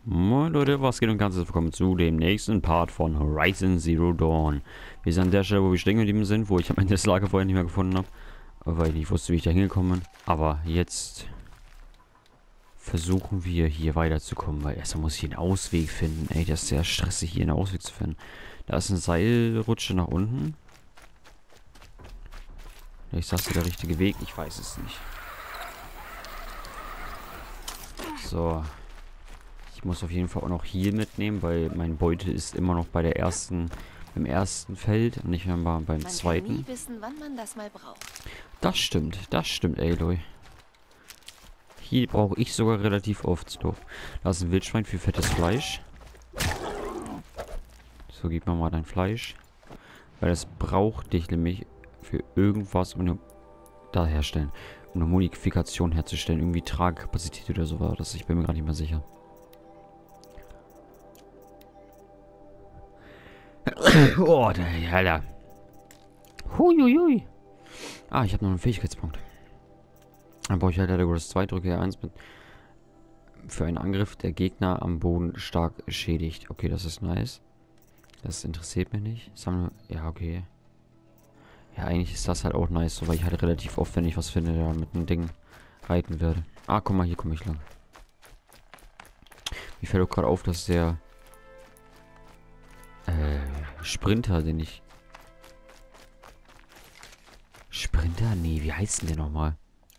Moin Leute, was geht und ganz herzlich willkommen zu dem nächsten Part von Horizon Zero Dawn. Wir sind an der Stelle, wo wir stecken geblieben sind, wo ich am Ende das Lager vorher nicht mehr gefunden habe, weil ich nicht wusste, wie ich da hingekommen bin. Aber jetzt versuchen wir hier weiterzukommen, weil erstmal muss ich einen Ausweg finden. Ey, das ist sehr stressig, hier einen Ausweg zu finden. Da ist eine Seilrutsche nach unten. Ist das der richtige Weg? Ich weiß es nicht. So. Ich muss auf jeden Fall auch noch hier mitnehmen, weil mein Beutel ist immer noch bei der im ersten Feld und nicht mehr beim zweiten. Man kann nie wissen, wann man das mal braucht. Das stimmt, Aloy. Hier brauche ich sogar relativ oft. So. Da ist ein Wildschwein für fettes Fleisch. So, gib mir mal dein Fleisch. Weil das braucht dich nämlich für irgendwas, um da herstellen. Um eine Modifikation herzustellen. Irgendwie Tragkapazität oder so war das. Ich bin mir gar nicht mehr sicher. Oh, Alter. Huiuiui. Ah, ich habe noch einen Fähigkeitspunkt. Dann brauche ich halt das 2, drücke R1 mit für einen Angriff, der Gegner am Boden stark schädigt. Okay, das ist nice. Das interessiert mich nicht. Ja, okay. Ja, eigentlich ist das halt auch nice, so, weil ich halt relativ oft, wenn ich was finde, da mit einem Ding reiten werde. Ah, guck mal, hier komme ich lang. Mir fällt auch gerade auf, dass der Sprinter, den ich... Sprinter? Nee, wie heißt denn der nochmal?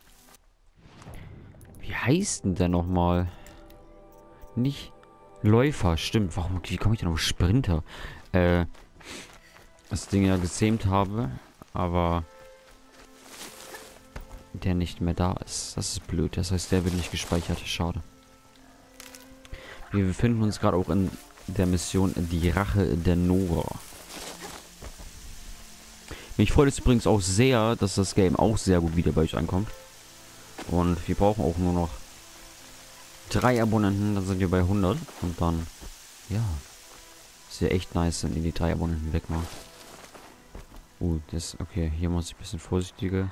Wie heißt denn der nochmal? Nicht Läufer, stimmt. Wie komme ich denn auf Sprinter? Das Ding ja gezähmt habe, aber der nicht mehr da ist. Das ist blöd. Das heißt, der wird nicht gespeichert. Schade. Wir befinden uns gerade auch in der Mission Die Rache der Nora. Mich freut es übrigens auch sehr, dass das Game auch sehr gut wieder bei euch ankommt. Und wir brauchen auch nur noch 3 Abonnenten, dann sind wir bei 100. Und dann, ja, ist ja echt nice, wenn ihr die 3 Abonnenten wegmacht. Okay, hier muss ich ein bisschen vorsichtiger.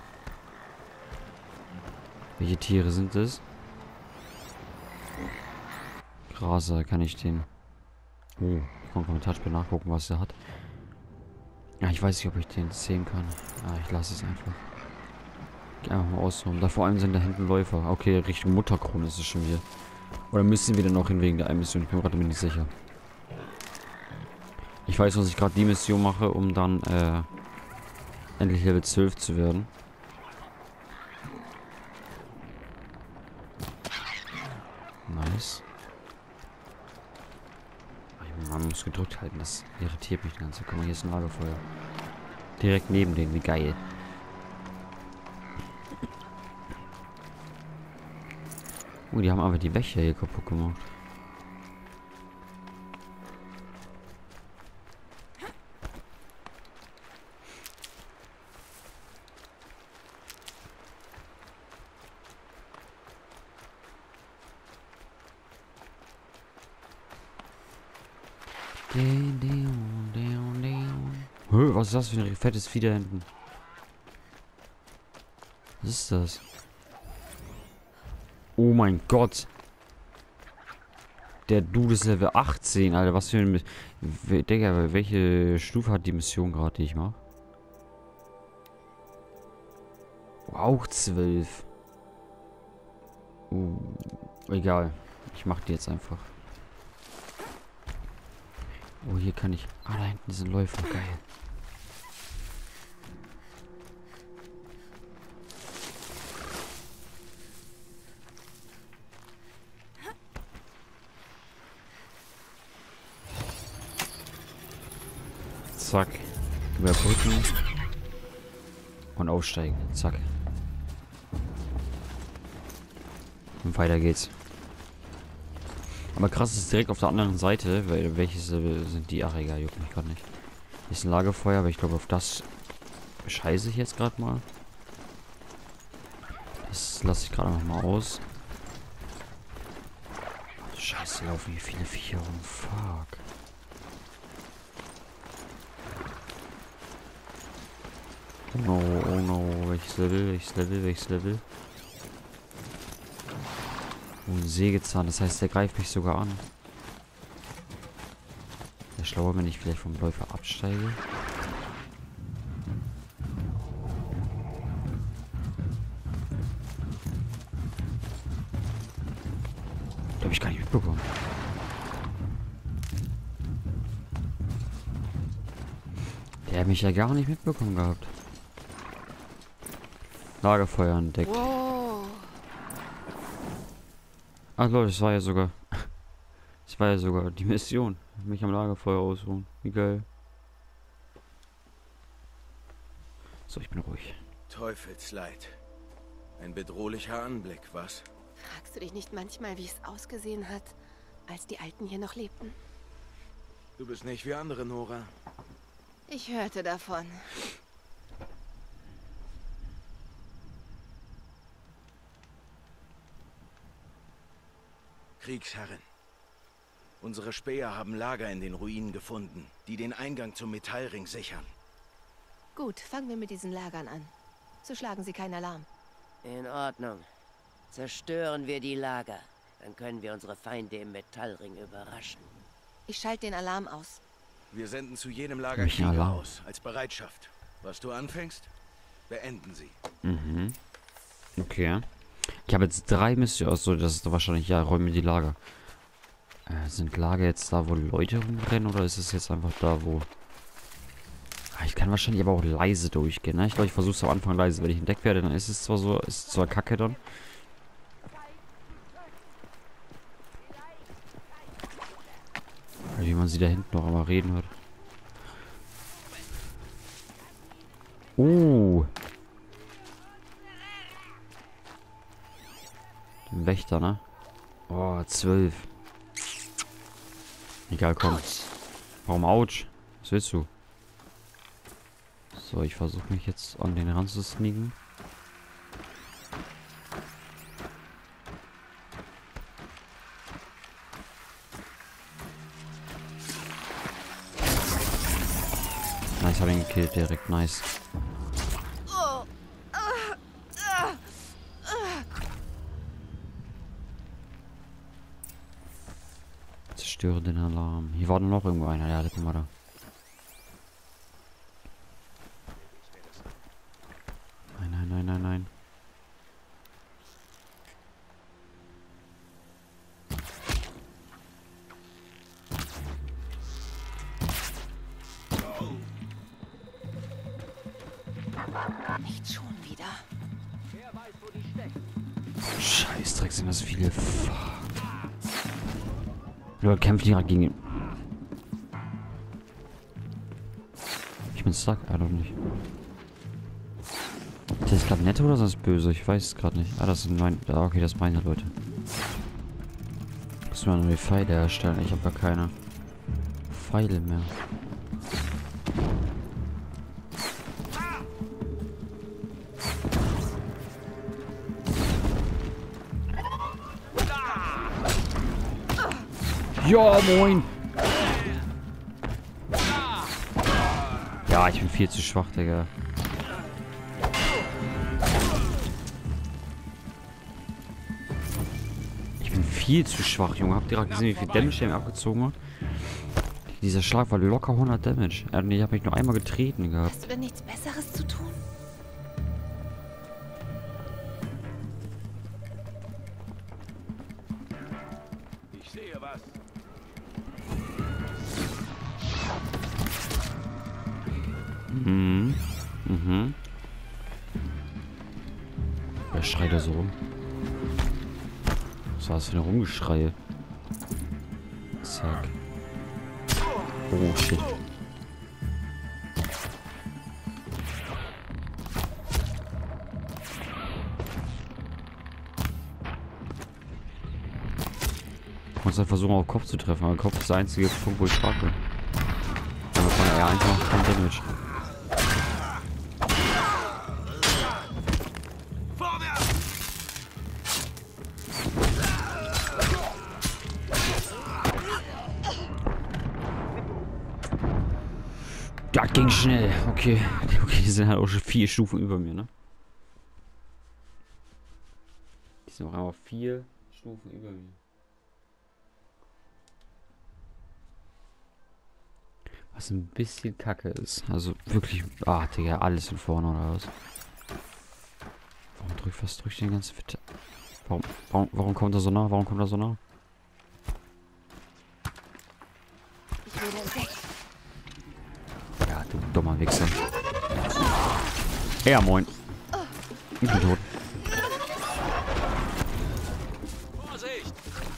Welche Tiere sind es? Graser, kann ich den... Oh, ich kann im Kommentarspiel nachgucken, was er hat. Ja, ich weiß nicht, ob ich den sehen kann. Ah, ich lasse es einfach. Geh einfach mal aussuchen. Da vor allem sind da hinten Läufer. Okay, Richtung Mutterkrone ist es schon wieder. Oder müssen wir dann noch hin wegen der einen Mission? Ich bin mir gerade nicht sicher. Ich weiß, dass ich gerade die Mission mache, um dann endlich Level 12 zu werden. Nice. Man muss gedrückt halten, das irritiert mich ganz. Guck mal, hier ist ein Lagerfeuer. Direkt neben denen, wie geil. Die haben aber die Wächter hier kaputt gemacht. Was ist das für ein fettes Vieh da hinten? Was ist das? Oh mein Gott. Der Dude ist Level 18, Alter. Was für ein... Digga, welche Stufe hat die Mission gerade, die ich mache? Auch 12. Egal. Ich mach die jetzt einfach. Oh, hier kann ich... Ah, da hinten sind Läufer. Geil. Zack. Überbrücken. Und aufsteigen. Zack. Und weiter geht's. Aber krass ist direkt auf der anderen Seite, weil welches sind die? Ach egal, juckt mich gerade nicht. Hier ist ein Lagerfeuer, aber ich glaube auf das scheiße ich jetzt gerade mal. Das lasse ich gerade noch mal aus. Scheiße, laufen hier viele Viecher rum. Fuck. Oh no, welches Level? Oh, ein Sägezahn, das heißt, der greift mich sogar an. wäre schlauer, wenn ich vielleicht vom Läufer absteige. Habe ich gar nicht mitbekommen. Der hat mich ja gar nicht mitbekommen gehabt. Lagerfeuer entdeckt. Wow. Ach Leute, das war ja sogar. Das war ja sogar die Mission. Mich am Lagerfeuer ausruhen. Wie geil. So, ich bin ruhig. Teufelsleid. Ein bedrohlicher Anblick, was? Fragst du dich nicht manchmal, wie es ausgesehen hat, als die Alten hier noch lebten? Du bist nicht wie andere, Nora. Ich hörte davon. Kriegsherrin. Unsere Späher haben Lager in den Ruinen gefunden, die den Eingang zum Metallring sichern. Gut, fangen wir mit diesen Lagern an. So schlagen sie keinen Alarm. In Ordnung. Zerstören wir die Lager. Dann können wir unsere Feinde im Metallring überraschen. Ich schalte den Alarm aus. Wir senden zu jedem Lager Welchen Krieger Alarm? aus, als Bereitschaft. Was du anfängst, beenden sie. Mhm. Okay. Ich habe jetzt 3 Missionen. So, das ist doch wahrscheinlich, ja, räume die Lager. Sind Lager jetzt da, wo Leute rumrennen, oder ist es jetzt einfach da, wo... Ah, ich kann wahrscheinlich aber auch leise durchgehen, ne? Ich glaube, ich versuche es am Anfang leise. Wenn ich entdeckt werde, dann ist es zwar so, ist zwar kacke dann. Wie man sie da hinten noch einmal reden hört. Den Wächter, ne? Oh, 12. Egal, komm. Warum Autsch? Was willst du? So, ich versuche mich jetzt an den Rand zu sneaken. Nice, hab ihn gekillt direkt, nice. Zerstöre den Alarm. Hier war noch irgendwo einer, ja, guck mal da. Nein, nein, nein, nein, nein. Nicht schon wieder. Scheißdreck, sind das viele. Fuck. Oder kämpfen die gerade gegen ihn? Ich bin stuck, doch nicht. Ist das gerade nett oder ist das böse? Ich weiß es gerade nicht. Ah, das sind meine. Ah, okay, das sind meine Leute. Müssen wir neue Pfeile erstellen? Ich habe gar keine Pfeile mehr. Ja, moin! Ja, ich bin viel zu schwach, Digga. Ich bin viel zu schwach, Junge. Habt ihr gerade gesehen, wie viel Damage der mir abgezogen hat? Dieser Schlag war locker 100 Damage. Ich habe mich nur einmal getreten gehabt. Hast du denn nichts Besseres zu tun? Ich sehe was. Mhm. Mhm. Wer schreit da so rum? Was war das für ein Rumgeschrei? Zack. Oh, shit. Ich muss halt versuchen, auf Kopf zu treffen, aber Kopf ist der einzige Punkt, wo ich stark bin. Aber von der R1 macht kein Damage. Das ging schnell. Okay. Okay, die sind halt auch schon 4 Stufen über mir, ne? Die sind auch einmal 4 Stufen über mir. Was ein bisschen kacke ist. Also wirklich. Ah, Digga, alles von vorne oder was? Was drück ich den ganzen Fit? Warum kommt er so nah? Warum kommt er so nah? Ich wurde entdeckt. Ja, du dummer Wichser. Ja, moin. Ich bin tot. Vorsicht!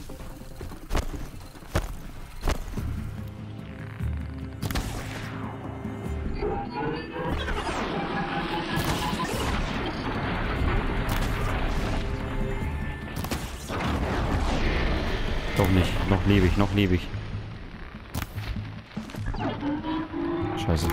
Doch nicht. Noch lebe ich, noch lebe ich. Scheiße.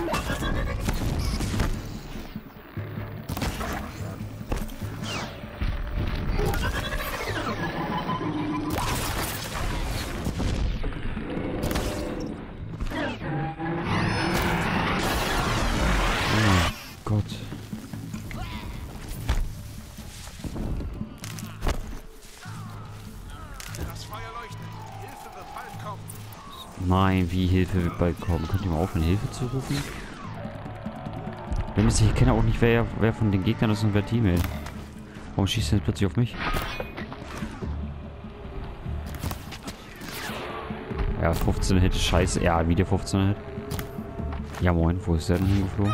Oh Gott. Das Feuer leuchtet. Hilfe wird bald kommen. Nein, wie Hilfe wird bald kommen? Könnt ihr mal aufhören, Hilfe zu rufen? Wenn ich kenne auch nicht, wer von den Gegnern ist und wer Teammate. Warum schießt er jetzt plötzlich auf mich? Ja, 15 Hit, scheiße. Ja, wieder 15 Hit. Ja moin, wo ist der denn hingeflogen?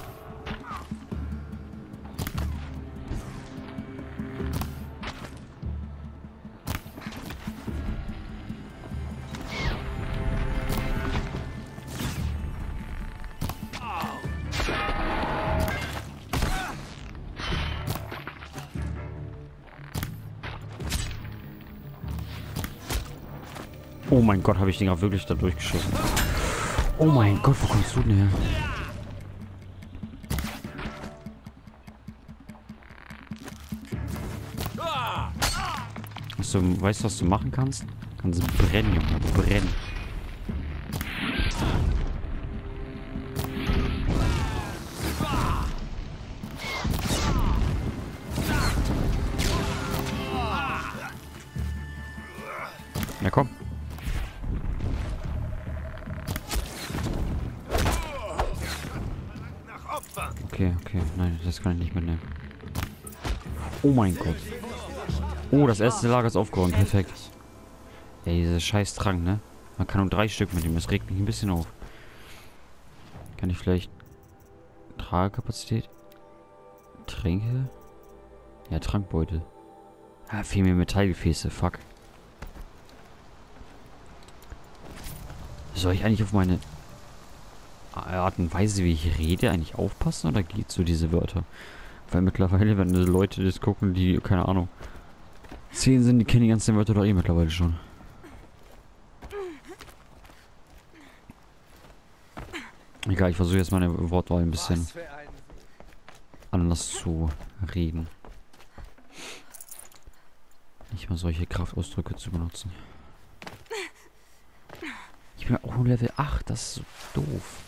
Oh mein Gott, habe ich den gerade wirklich da durchgeschossen. Oh mein Gott, wo kommst du denn her? Weißt du, was du machen kannst? Kannst brennen, Junge, brennen. Ja, komm. Okay, okay. Nein, das kann ich nicht mitnehmen. Oh mein Gott. Oh, das erste Lager ist aufgeräumt. Perfekt. Ey, dieser scheiß Trank, ne? Man kann nur 3 Stück mitnehmen. Das regt mich ein bisschen auf. Kann ich vielleicht... Tragekapazität? Tränke? Ja, Trankbeutel. Ah, fehlen mir Metallgefäße. Fuck. Soll ich eigentlich auf meine Art und Weise, wie ich rede, eigentlich aufpassen? Oder geht so diese Wörter? Weil mittlerweile, wenn Leute das gucken, die, keine Ahnung, 10 sind, die kennen die ganzen Wörter doch eh mittlerweile schon. Egal, ich versuche jetzt meine Wortwahl ein bisschen anders zu reden. Nicht mal solche Kraftausdrücke zu benutzen. Ich bin auch nur Level 8, das ist so doof.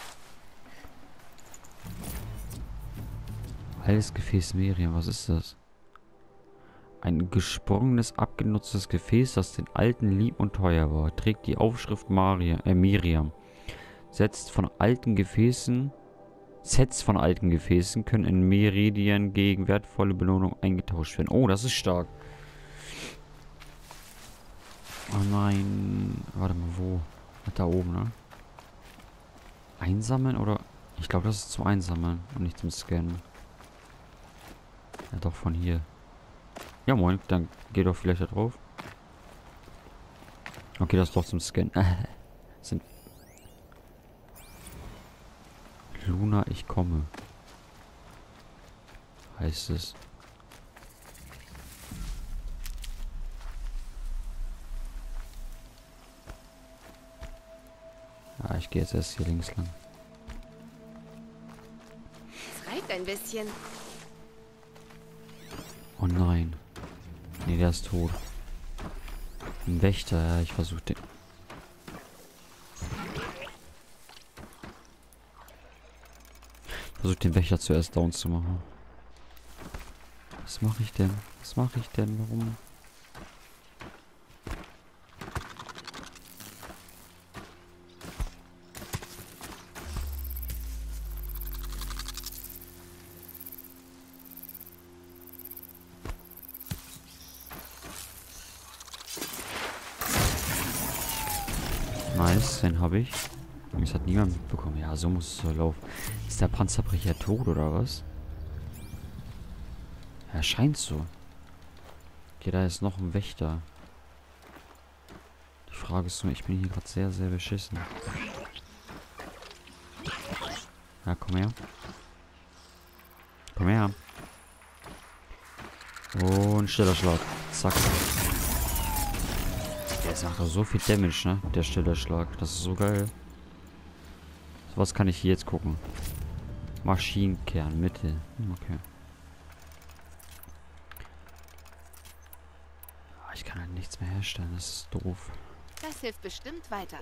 Altes Gefäß Miriam, was ist das? Ein gesprungenes, abgenutztes Gefäß, das den Alten lieb und teuer war. Trägt die Aufschrift Miriam. Sets von alten Gefäßen können in Meridien gegen wertvolle Belohnung eingetauscht werden. Oh, das ist stark. Oh nein. Warte mal, wo? Da oben, ne? Einsammeln oder? Ich glaube, das ist zum Einsammeln und nicht zum Scannen. Ja, doch, von hier. Ja, moin. Dann geh doch vielleicht da drauf. Okay, das ist doch zum Scannen. Sind Luna, ich komme. Heißt es. Ja, ich gehe jetzt erst hier links lang. Es reibt ein bisschen. Oh nein. Nee, der ist tot. Ein Wächter, ja, ich versuche den. Ich versuche den Wächter zuerst down zu machen. Was mache ich denn? Was mache ich denn? Warum? Nice, den habe ich. Das hat niemand mitbekommen. Ja, so muss es so laufen. Ist der Panzerbrecher tot oder was? Ja, scheint so. Okay, da ist noch ein Wächter. Die Frage ist nur, ich bin hier gerade sehr, sehr beschissen. Ja, komm her. Komm her. Und stiller Schlag. Zack. Der macht doch so viel Damage, ne? Der stille Schlag. Das ist so geil. So, was kann ich hier jetzt gucken? Maschinenkern, Mitte. Okay. Ich kann halt nichts mehr herstellen. Das ist doof. Das hilft bestimmt weiter.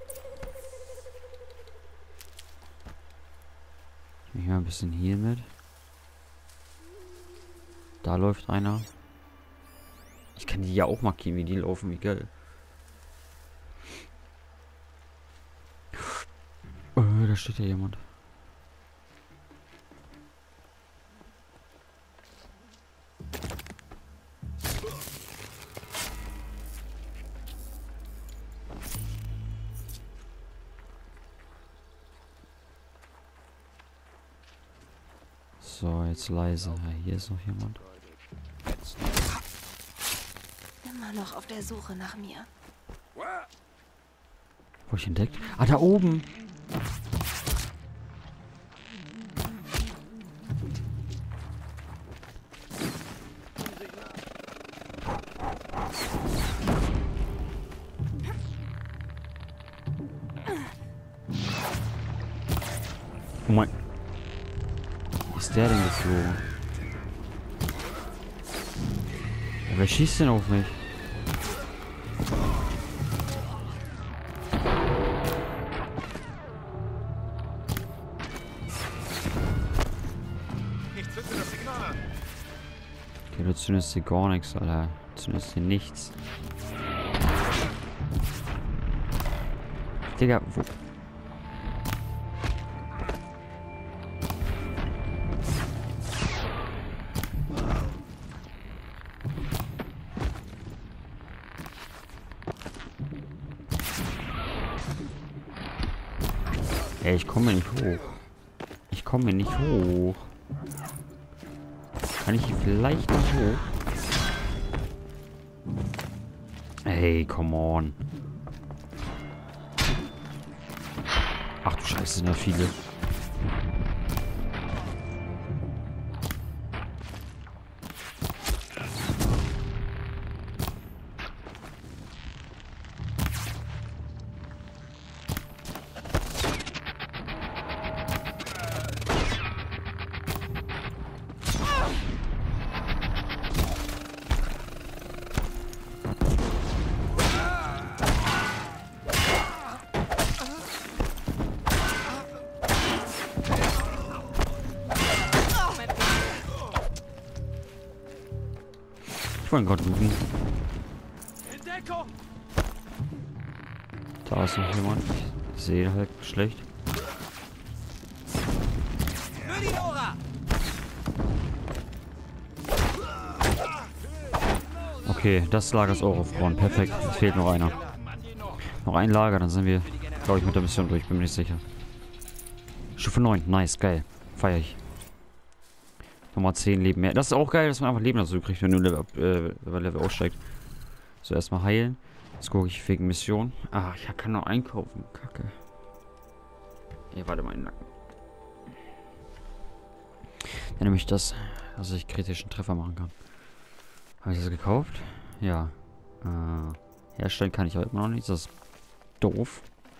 Ich nehme mal ein bisschen hier mit. Da läuft einer. Ich kann die ja auch markieren, wie die laufen. Wie geil. Da steht ja jemand. So, jetzt leise. Ja, hier ist noch jemand. Immer noch auf der Suche nach mir. Wo ich entdeckt? Ah, da oben! Oh mein... Wie ist der denn geflogen? Ja, wer schießt denn auf mich? Ich zünde das Signal an. Okay, du zündest dir gar nichts, Alter. Du zündest dir nichts. Digga, wo... Ey, ich komme nicht hoch. Ich komme nicht hoch. Kann ich hier vielleicht nicht hoch? Ey, come on. Ach du Scheiße, sind ja viele. Ich wollte gerade looten. Entdeckung! Da ist noch jemand. Ich sehe halt schlecht. Für die Nora! Okay, das Lager ist auch aufgebaut. Perfekt. Es fehlt noch einer. Noch ein Lager, dann sind wir, glaube ich, mit der Mission durch. Bin mir nicht sicher. Stufe 9. Nice, geil. Feier ich. Nochmal 10 Leben mehr. Das ist auch geil, dass man einfach Leben dazu kriegt, wenn du Level aussteigt. So, erstmal heilen. Jetzt gucke ich wegen Mission. Ah, ich kann noch einkaufen. Kacke. Ey, warte mal, in den Nacken. Dann nehme ich das, dass ich kritischen Treffer machen kann. Habe ich das gekauft? Ja. Herstellen kann ich heute noch nicht. Das ist doof.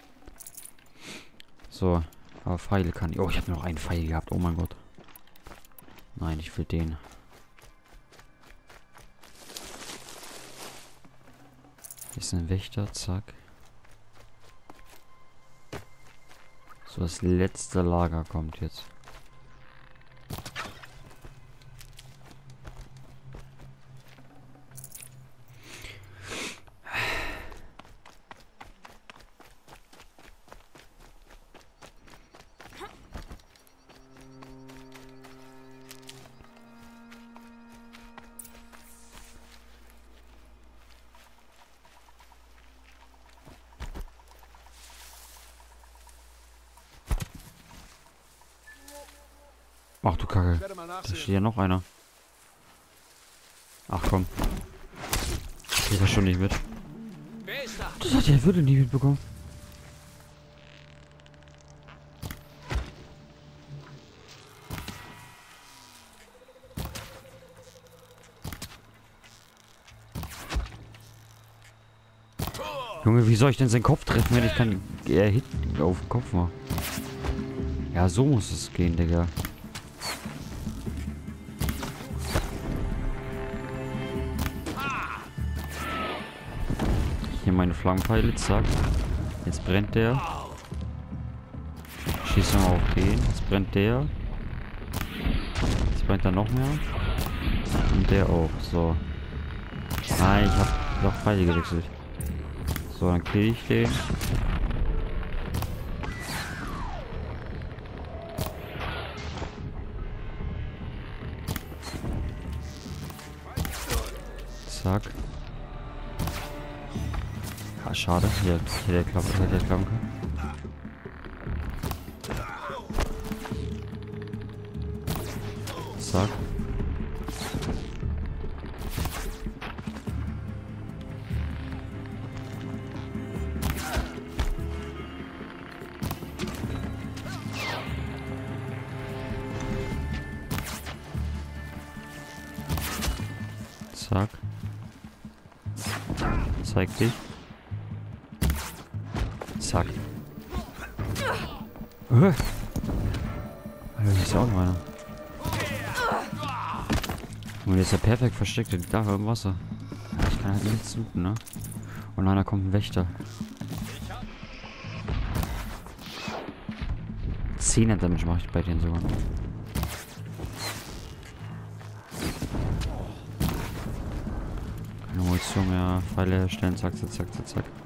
So. Aber Pfeile kann ich. Oh, ich habe noch einen Pfeil gehabt. Oh mein Gott. Nein, ich will den. Hier ist ein Wächter. Zack. So, das letzte Lager kommt jetzt. Ach du Ich Kacke. werde mal Da nachsehen. steht ja noch einer. Ach komm. Ich das schon nicht mit. Wer ist da? Das hat der Würde nie mitbekommen. Junge, wie soll ich denn seinen Kopf treffen, wenn ich keinen Hit auf den Kopf mache? Ja, so muss es gehen, Digga. Hier meine Flammenpfeile, zack. Jetzt brennt der. Schießen wir auf den. Jetzt brennt der. Jetzt brennt da noch mehr. Und der auch. So. Nein, ich hab noch Pfeile gewechselt. So, dann kriege ich den. Zack. Ah, schade. Hier der klappen kann. Zack. Zack. Zeig dich. Zack. Alter, hier ist ja auch noch einer. Und jetzt ist er perfekt versteckt, der liegt einfach im Wasser. Ich kann halt nichts suchen, ne? Und einer kommt ein Wächter. 10er Damage mache ich bei denen sogar. Keine Munition mehr, Pfeile herstellen, zack, zack, zack, zack, zack.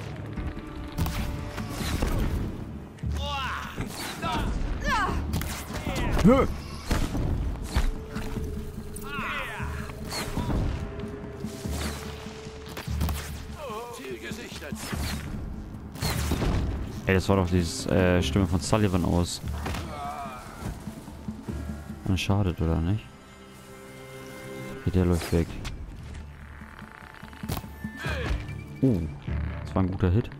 Ziel gesichtet. Ey, das war doch dieses Stimme von Sullivan aus. Und schadet, oder nicht? Okay, der läuft weg. Das war ein guter Hit.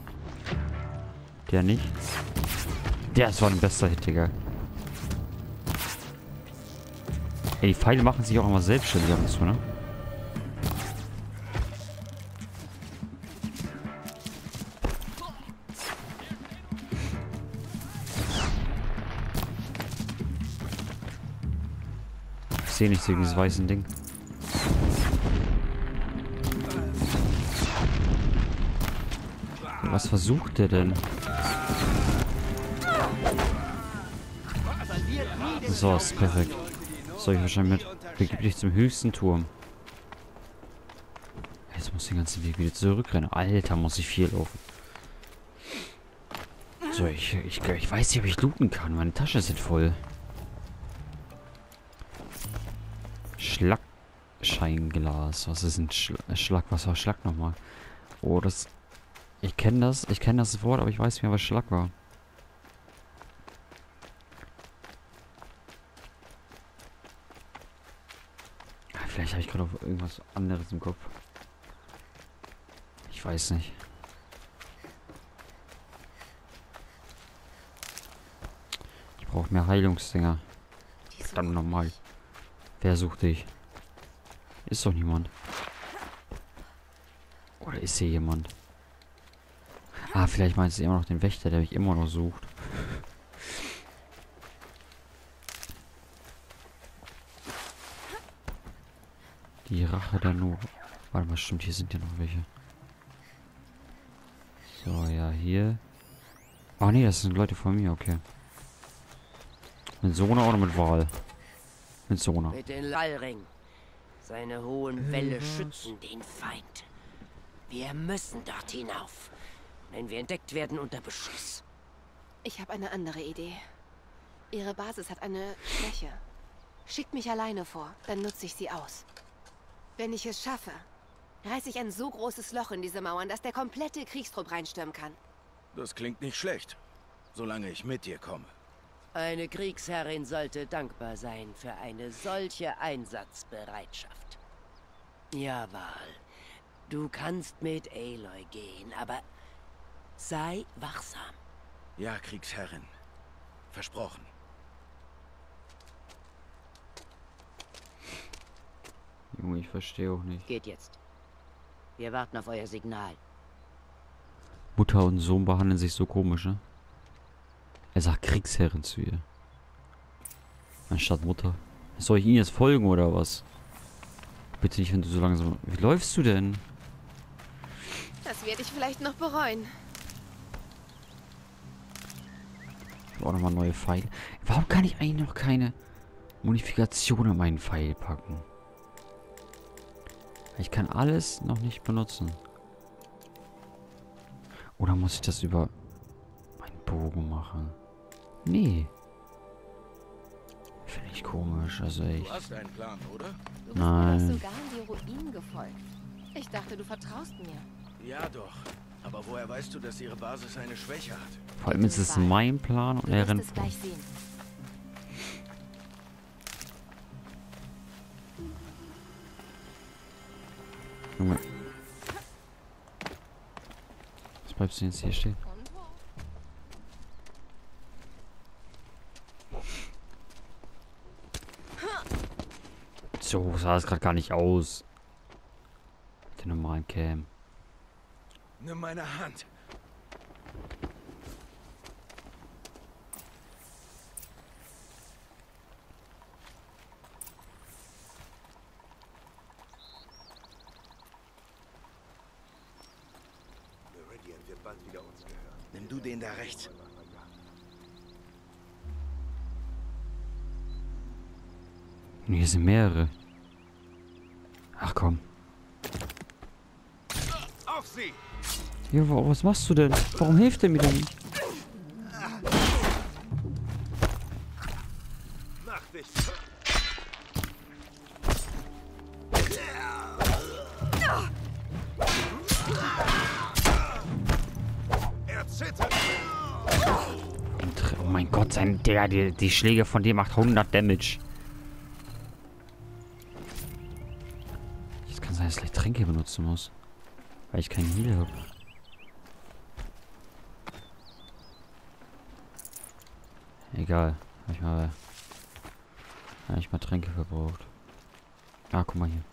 Der nicht. Das war ein bester Hit, Digga. Ey, die Pfeile machen sich auch immer selbstständig ab und zu, ne? Ich sehe nicht so dieses weißen Ding. Was versucht der denn? So, ist perfekt. So, ich wahrscheinlich mit. Begib dich zum höchsten Turm. Jetzt muss ich den ganzen Weg wieder zurückrennen. Alter, muss ich viel laufen. So, ich weiß nicht, ob ich looten kann. Meine Tasche ist jetzt voll. Schlackscheinglas. Was ist ein Schlag? Was war Schlag nochmal? Oh, das... Ich kenne das Wort, aber ich weiß nicht mehr, was Schlag war. Vielleicht habe ich gerade auf irgendwas anderes im Kopf. Ich weiß nicht. Ich brauche mehr Heilungsdinger. Verdammt nochmal. Wer sucht dich? Ist doch niemand. Oder ist hier jemand? Ah, vielleicht meinst du immer noch den Wächter, der mich immer noch sucht. Die Rache der Nora. Warte mal, stimmt, hier sind ja noch welche. So, ja, hier. Oh nee, das sind Leute von mir, okay. Mit Sona oder mit Wal? Mit Sona. Mit den Lallring. Seine hohen Wälle schützen den Feind. Wir müssen dort hinauf. Wenn wir entdeckt werden, unter Beschuss. Ich habe eine andere Idee. Ihre Basis hat eine Schwäche. Schickt mich alleine vor, dann nutze ich sie aus. Wenn ich es schaffe, reiße ich ein so großes Loch in diese Mauern, dass der komplette Kriegstrupp reinstürmen kann. Das klingt nicht schlecht, solange ich mit dir komme. Eine Kriegsherrin sollte dankbar sein für eine solche Einsatzbereitschaft. Ja, Val, du kannst mit Aloy gehen, aber sei wachsam. Ja, Kriegsherrin. Versprochen. Junge, ich verstehe auch nicht. Geht jetzt. Wir warten auf euer Signal. Mutter und Sohn behandeln sich so komisch, ne? Er sagt Kriegsherrin zu ihr. Anstatt Mutter. Soll ich Ihnen jetzt folgen oder was? Bitte nicht, wenn du so langsam... Wie läufst du denn? Das werde ich vielleicht noch bereuen. Ich habe auch nochmal neue Pfeile. Warum kann ich eigentlich noch keine Modifikation an meinen Pfeil packen? Ich kann alles noch nicht benutzen. Oder muss ich das über meinen Bogen machen? Nee. Finde ich komisch, also echt. Du hast einen Plan, oder? Du bist Nein. mir doch sogar in die Ruinen gefolgt. Ich dachte, du vertraust mir. Ja, doch. Aber woher weißt du, dass ihre Basis eine Schwäche hat? Vor allem ist es mein Plan und Du er wirst rennt es vor. gleich sehen. Junge. Was bleibst du denn jetzt hier stehen? So sah es gerade gar nicht aus. Mit der normalen Cam. Nimm meine Hand. Meridian wird bald wieder uns gehören. Nimm du den da rechts. Und hier sind mehrere. Ach komm. Auf sie! Ja, was machst du denn? Warum hilft er mir denn nicht? Mach dich! Er zittert! Oh mein Gott, die Schläge von dem macht 100 Damage. Jetzt kann sein, dass ich gleich Tränke benutzen muss. Weil ich keinen Heal habe. Egal. Habe ich mal Tränke verbraucht. Ah, guck mal hier.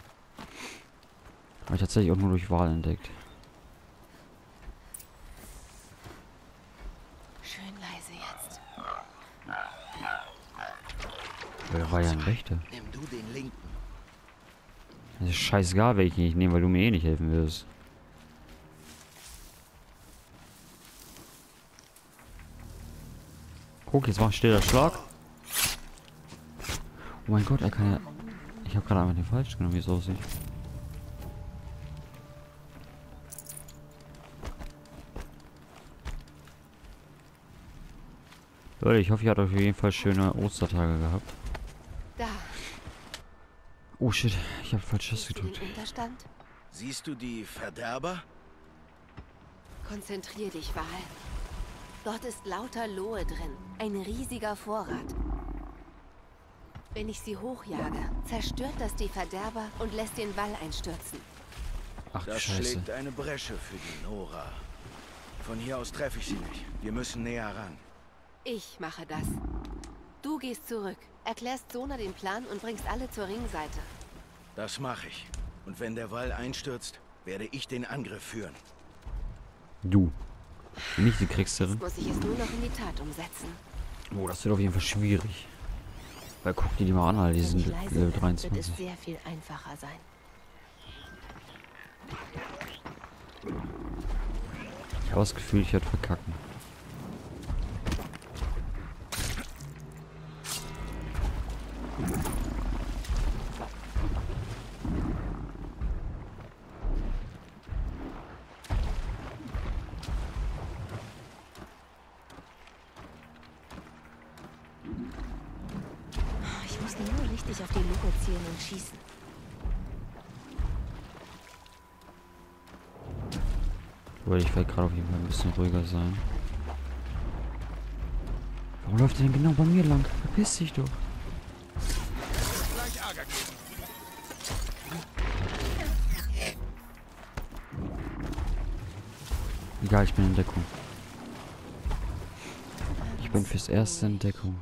Habe ich tatsächlich auch nur durch Wahl entdeckt. Schön leise jetzt. Da war ja ein Wächter. Nimm du den linken. Es ist scheißegal, welchen ich nehme, weil du mir eh nicht helfen wirst. Guck, jetzt macht stiller Schlag. Oh mein Gott, er kann ja... Ich habe gerade einmal den falsch genommen, wie es aussieht. Leute, ich hoffe, ihr habt auf jeden Fall schöne Ostertage gehabt. Da. Oh shit, ich habe falsch Siehst du den gedrückt. Unterstand? Siehst du die Verderber? Konzentrier dich, Val. Dort ist lauter Lohe drin. Ein riesiger Vorrat. Wenn ich sie hochjage, zerstört das die Verderber und lässt den Wall einstürzen. Ach du Das Scheiße. schlägt eine Bresche für die Nora. Von hier aus treffe ich sie nicht. Wir müssen näher ran. Ich mache das. Du gehst zurück, erklärst Sona den Plan und bringst alle zur Ringseite. Das mache ich. Und wenn der Wall einstürzt, werde ich den Angriff führen. Du. Nicht die Kriegsterin. Jetzt muss ich es nur noch in die Tat umsetzen. Oh, das wird auf jeden Fall schwierig. Weil guck dir die mal an, Alter. Die Wenn sind ich leise Level bin, 23. wird es sehr viel einfacher sein. Ich habe das Gefühl, ich werde verkacken. Ich muss nur richtig auf die Luke zielen und schießen. Wollte ich vielleicht gerade auf jeden Fall ein bisschen ruhiger sein. Warum läuft der denn genau bei mir lang? Verpiss dich doch. Gleich Ärger geben. Egal, ich bin in Deckung. Ich bin fürs Erste in Deckung.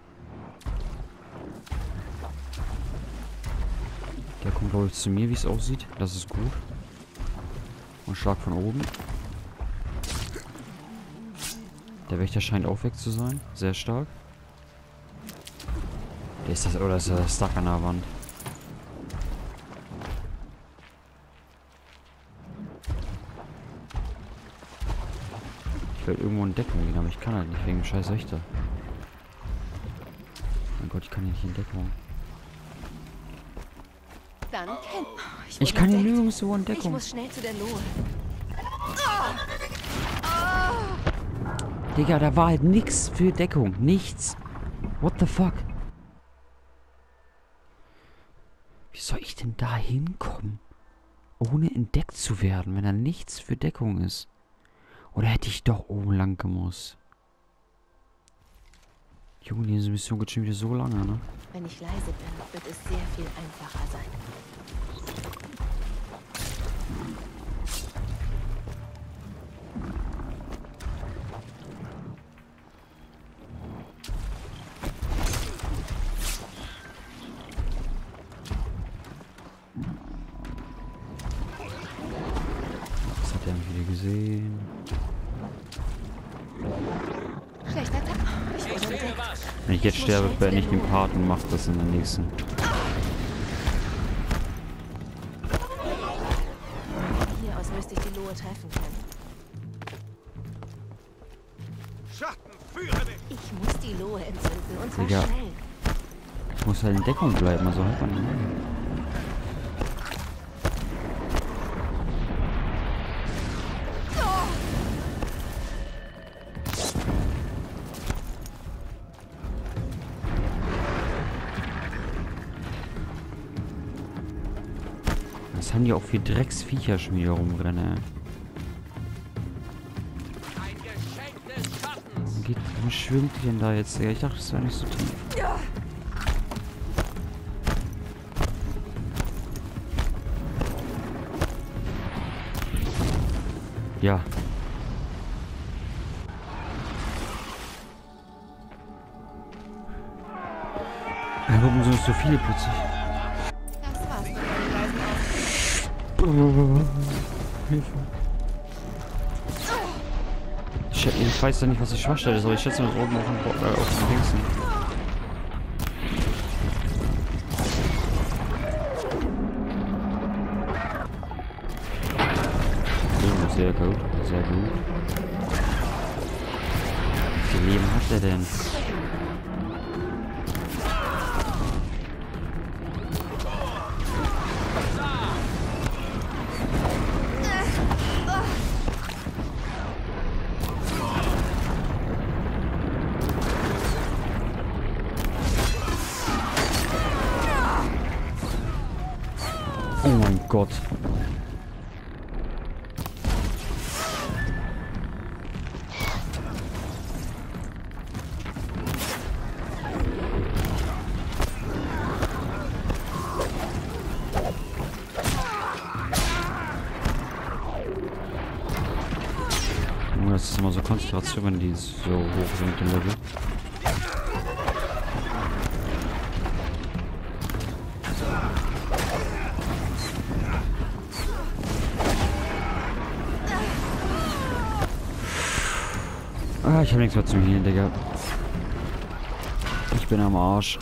Der kommt, glaube ich, zu mir, wie es aussieht. Das ist gut. Und Schlag von oben. Der Wächter scheint auch weg zu sein. Sehr stark. Der ist das, oder ist er stuck an der Wand? Ich will irgendwo in Deckung gehen, aber ich kann halt nicht wegen dem scheiß Wächter. Mein Gott, ich kann hier nicht in Deckung. Dann kennt. Ich kann hier entdeckt. nirgendwo in Ich Deckung. muss schnell zu der Lohe. Digga, da war halt nix für Deckung. Nichts. What the fuck? Wie soll ich denn da hinkommen? Ohne entdeckt zu werden, wenn da nichts für Deckung ist. Oder hätte ich doch oben lang gemusst? Junge, diese Mission geht schon wieder so lange, ne? Wenn ich leise bin, wird es sehr viel einfacher sein. Das hat er wieder gesehen. Schlechter Tag. Ich wurde Ich sehe entdeckt. was. Wenn ich jetzt sterbe, beende ich den Part und mach das in der nächsten. Hier aus müsste ich die Lohe treffen können. Schatten, führe mich! Ich muss die Lohe entzünden und zwar Digga. schnell. Ich muss halt in Deckung bleiben, also halt man nicht. Was haben die auch für Drecksviecher schon wieder rumrennen, ey? Ein Geschenk des Schattens. Wo schwimmt die denn da jetzt? Ja, ich dachte, das wäre nicht so tief. Ja. Warum sind es so viele plötzlich? Das war's mit meinem leisen Hilfe. Ich weiß ja nicht, was die Schwachstelle ist, aber ich schätze das oben auf dem Dingsen. Sehr gut, sehr gut. Wie viel Leben hat er denn? Oh mein Gott. Das ist immer so Konzentration, wenn die so hoch sind mit dem Level. Ah, ich habe nichts mehr zum Healen, Digga. Ich bin am Arsch.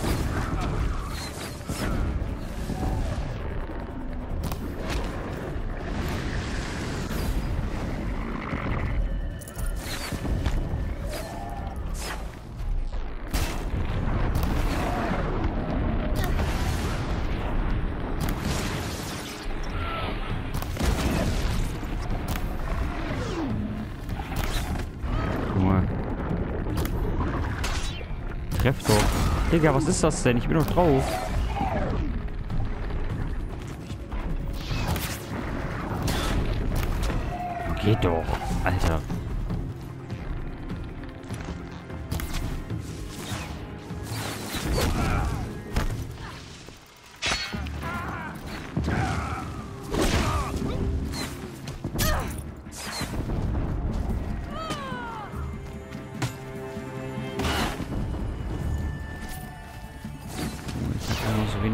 Treff doch. Digga, was ist das denn? Ich bin doch drauf. Geht doch, Alter.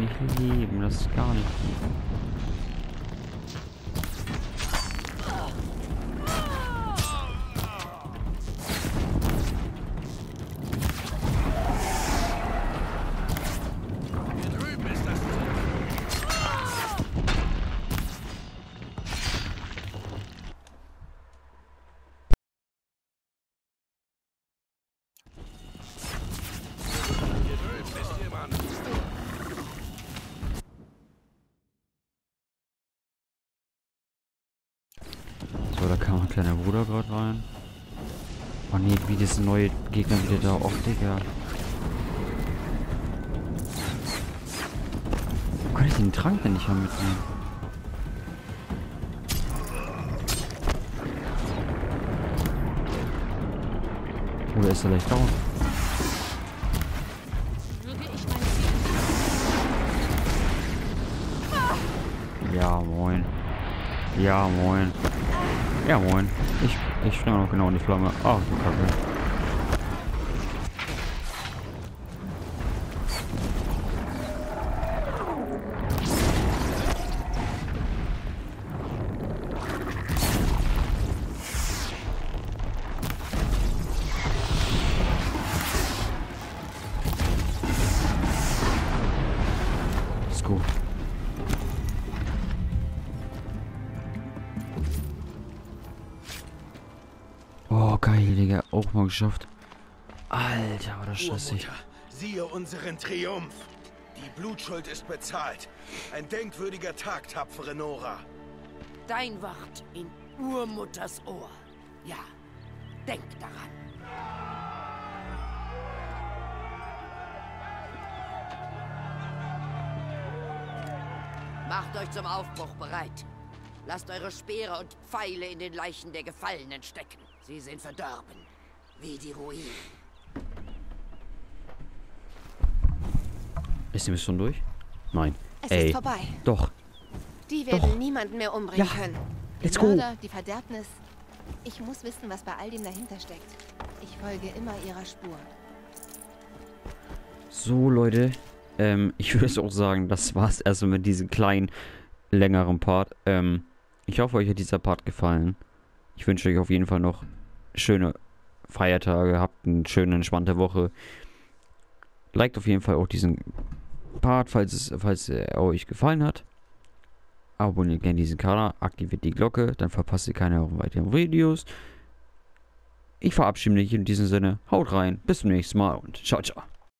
nicht leben. Das ist gar nicht gut. Hier drüben ist das Ziel. Hier drüben ist jemand. So, da kam ein kleiner Bruder gerade rein. Oh nee, wie das neue Gegner wieder da. Och, Digga. Wo kann ich den Trank denn nicht mal mitnehmen? Oder ist er gleich down? Ja, moin. Ja, moin. Ja, moin. Ich springe noch genau in die Flamme. Ah, du Kacke. Ist gut. Oh, geil, Digga. Auch mal geschafft. Alter, war das stressig. Urmutter, siehe unseren Triumph. Die Blutschuld ist bezahlt. Ein denkwürdiger Tag, tapfere Nora. Dein Wort in Urmutters Ohr. Ja, denk daran. Macht euch zum Aufbruch bereit. Lasst eure Speere und Pfeile in den Leichen der Gefallenen stecken. Sie sind verdorben, wie die Ruinen. Ist die Mission durch? Nein. Es Ey. ist vorbei. Doch. Die werden niemanden mehr umbringen können. Die let's go. Mörder, die Verderbnis. Ich muss wissen, was bei all dem dahinter steckt. Ich folge immer ihrer Spur. So, Leute. Ich würde es auch sagen, das war's erstmal mit diesem kleinen, längeren Part. Ich hoffe, euch hat dieser Part gefallen. Ich wünsche euch auf jeden Fall noch schöne Feiertage. Habt eine schöne, entspannte Woche. Liked auf jeden Fall auch diesen Part, falls er euch gefallen hat. Abonniert gerne diesen Kanal, aktiviert die Glocke, dann verpasst ihr keine weiteren Videos. Ich verabschiede mich in diesem Sinne. Haut rein, bis zum nächsten Mal und ciao, ciao.